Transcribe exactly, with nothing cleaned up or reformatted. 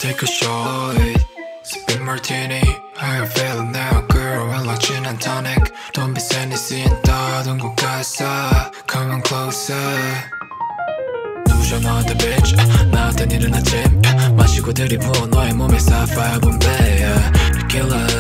take a shot. Spin martini, how you feeling now, girl? I like gin and tonic. Don't be sandy, seeing 다른 곳 가서 come on closer. 누구셔 너한테 bitch, 나한텐 이른 아침. 마시고 들이부어 너의 몸에 sapphire bomb. You killer.